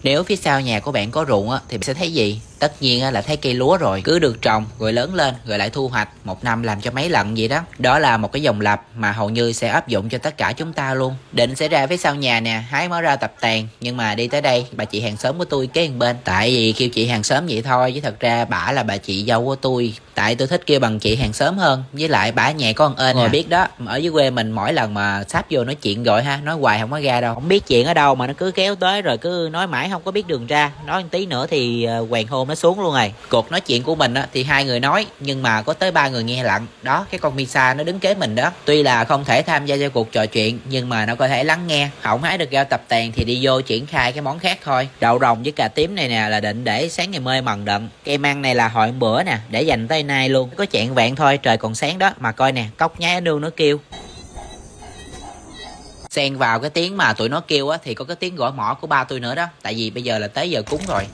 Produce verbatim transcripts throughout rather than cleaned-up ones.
Nếu phía sau nhà của bạn có ruộng á, thì bạn sẽ thấy gì? Tất nhiên á, là thấy cây lúa rồi. Cứ được trồng rồi lớn lên rồi lại thu hoạch, một năm làm cho mấy lần vậy đó. Đó là một cái dòng lặp mà hầu như sẽ áp dụng cho tất cả chúng ta luôn. Định sẽ ra phía sau nhà nè, hái mới ra tập tàn, nhưng mà đi tới đây bà chị hàng xóm của tôi kế bên. Tại vì kêu chị hàng xóm vậy thôi, chứ thật ra bả là bà chị dâu của tôi. Tại tôi thích kêu bằng chị hàng xóm hơn. Với lại bả nhà có con ên rồi biết đó. Ở dưới quê mình mỗi lần mà sắp vô nói chuyện gọi ha, nói hoài không có ra đâu. Không biết chuyện ở đâu mà nó cứ kéo tới rồi cứ nói mãi không có biết đường ra. Nói một tí nữa thì hoàng hôn nó xuống luôn rồi. Cuộc nói chuyện của mình á, thì hai người nói nhưng mà có tới ba người nghe lặng. Đó, cái con Misa nó đứng kế mình đó. Tuy là không thể tham gia cho cuộc trò chuyện nhưng mà nó có thể lắng nghe. Không hái được rau tập tàn thì đi vô triển khai cái món khác thôi. Đậu rồng với cà tím này nè là định để sáng ngày mai mần đậm. Cây măng này là hồi bữa nè, để dành tới nay luôn. Có chạng vạn thôi, trời còn sáng đó. Mà coi nè, cóc nhái nương nó kêu. Xen vào cái tiếng mà tụi nó kêu á, thì có cái tiếng gõ mõ của ba tôi nữa đó. Tại vì bây giờ là tới giờ cúng rồi.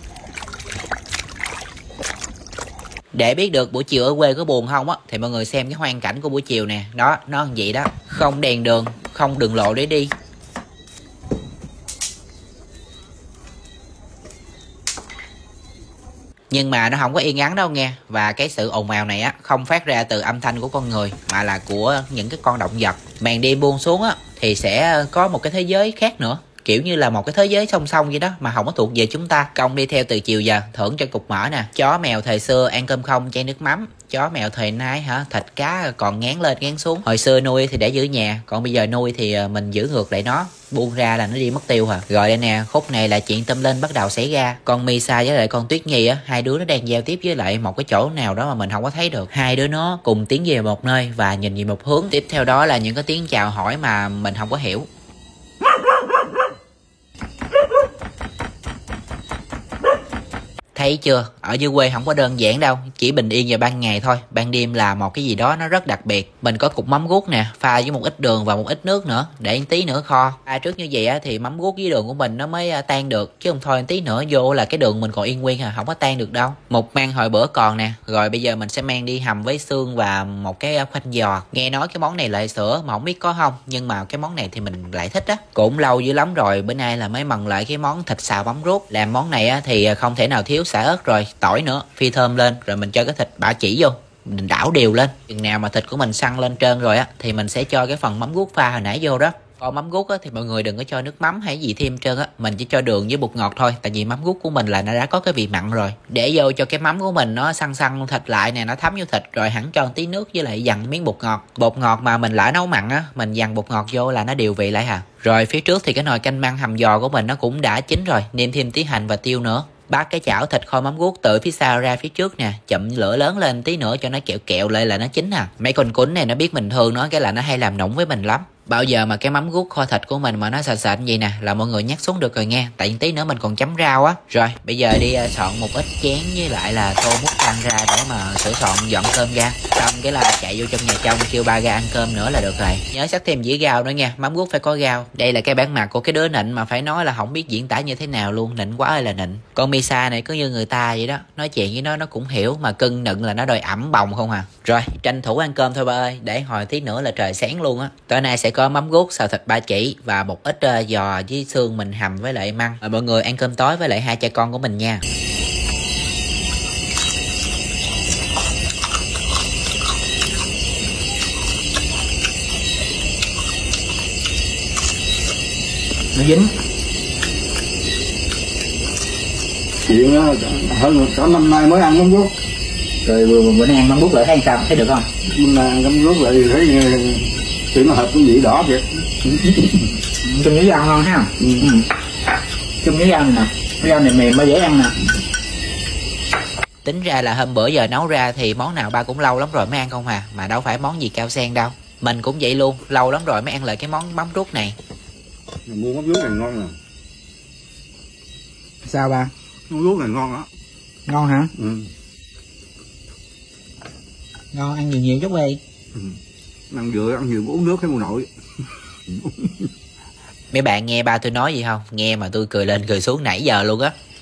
Để biết được buổi chiều ở quê có buồn không á, thì mọi người xem cái hoang cảnh của buổi chiều nè. Đó, nó như vậy đó. Không đèn đường, không đường lộ để đi. Nhưng mà nó không có yên ắng đâu nghe. Và cái sự ồn ào này á, không phát ra từ âm thanh của con người, mà là của những cái con động vật. Màn đêm buông xuống á, thì sẽ có một cái thế giới khác nữa. Kiểu như là một cái thế giới song song vậy đó, mà không có thuộc về chúng ta. Công đi theo từ chiều giờ, thưởng cho cục mỡ nè. Chó mèo thời xưa ăn cơm không chay nước mắm. Chó mèo thời nay hả, thịt cá còn ngán lên ngán xuống. Hồi xưa nuôi thì để giữ nhà, còn bây giờ nuôi thì mình giữ ngược lại nó. Buông ra là nó đi mất tiêu hả. Rồi đây nè, khúc này là chuyện tâm linh bắt đầu xảy ra. Con Misa với lại con Tuyết Nhi á, hai đứa nó đang giao tiếp với lại một cái chỗ nào đó mà mình không có thấy được. Hai đứa nó cùng tiến về một nơi và nhìn về một hướng. Tiếp theo đó là những cái tiếng chào hỏi mà mình không có hiểu. Thấy chưa, ở dưới quê không có đơn giản đâu, chỉ bình yên vào ban ngày thôi, ban đêm là một cái gì đó nó rất đặc biệt. Mình có cục mắm guốc nè, pha với một ít đường và một ít nước nữa, để một tí nữa kho. Pha trước như vậy á, thì mắm guốc với đường của mình nó mới tan được, chứ không thôi một tí nữa vô là cái đường mình còn yên nguyên à, không có tan được đâu. Một mang hồi bữa còn nè, rồi bây giờ mình sẽ mang đi hầm với xương và một cái khoanh giò. Nghe nói cái món này lại sữa mà không biết có không, nhưng mà cái món này thì mình lại thích á. Cũng lâu dữ lắm rồi, bữa nay là mới mần lại cái món thịt xào mắm ruốc. Làm món này á, thì không thể nào thiếu xả ớt rồi tỏi nữa, phi thơm lên, rồi mình cho cái thịt bả chỉ vô, mình đảo đều lên. Chừng nào mà thịt của mình săn lên trơn rồi á, thì mình sẽ cho cái phần mắm guốc pha hồi nãy vô đó. Còn mắm guốc á, thì mọi người đừng có cho nước mắm hay gì thêm trơn á, mình chỉ cho đường với bột ngọt thôi. Tại vì mắm guốc của mình là nó đã có cái vị mặn rồi. Để vô cho cái mắm của mình nó săn săn thịt lại nè, nó thấm vô thịt, rồi hẳn cho một tí nước với lại dằn miếng bột ngọt. Bột ngọt mà mình lỡ nấu mặn á, mình dằn bột ngọt vô là nó điều vị lại hả. Rồi phía trước thì cái nồi canh măng hầm giò của mình nó cũng đã chín rồi, nêm thêm tí hành và tiêu nữa. Bắt cái chảo thịt kho mắm guốc từ phía sau ra phía trước nè, chậm lửa lớn lên tí nữa cho nó kẹo kẹo lại là nó chín à. Mấy con cún này nó biết mình thương nó, cái là nó hay làm nũng với mình lắm. Bao giờ mà cái mắm guốc kho thịt của mình mà nó sạch sạch vậy nè là mọi người nhắc xuống được rồi nghe. Tại tí nữa mình còn chấm rau á. Rồi bây giờ đi uh, soạn một ít chén với lại là tô múc ăn ra để mà sửa soạn dọn cơm ra. Xong cái là chạy vô trong nhà trong kêu ba ra ăn cơm nữa là được rồi. Nhớ sắc thêm dĩa rau nữa nha, mắm guốc phải có rau. Đây là cái bản mặt của cái đứa nịnh mà phải nói là không biết diễn tả như thế nào luôn, nịnh quá ơi là nịnh. Con Misa này cứ như người ta vậy đó, nói chuyện với nó nó cũng hiểu, mà cưng nựng là nó đòi ẩm bồng không à. Rồi tranh thủ ăn cơm thôi ba ơi, để hồi tí nữa là trời sáng luôn á. Tối nay sẽ có mắm guốc, xào thịt ba chỉ và một ít uh, giò với xương mình hầm với lại măng. Rồi mọi người ăn cơm tối với lại hai cha con của mình nha. Nó dính. Chuyện đó, hơn cả năm nay mới ăn mắm guốc. Rồi vừa bữa nay ăn mắm guốc lại thấy sao, thấy được không? Hôm nay ăn mắm guốc lại thấy thì nó hợp cái vị đỏ kìa. Chung với rau ngon ha. Ừ. Chung với rau này nè, cái rau này mềm mới dễ ăn nè. Tính ra là hôm bữa giờ nấu ra thì món nào ba cũng lâu lắm rồi mới ăn không à. Mà đâu phải món gì cao sang đâu. Mình cũng vậy luôn, lâu lắm rồi mới ăn lại cái món mắm ruốc này. Mua mắm ruốc này ngon nè. Sao ba? Mắm ruốc này ngon đó. Ngon hả? Ừ. Ngon, ăn nhiều nhiều chút đi. Ừ. Ăn vừa ăn nhiều uống nước cái mùa nội. Mấy bạn nghe ba tôi nói gì không? Nghe mà tôi cười lên cười xuống nãy giờ luôn á.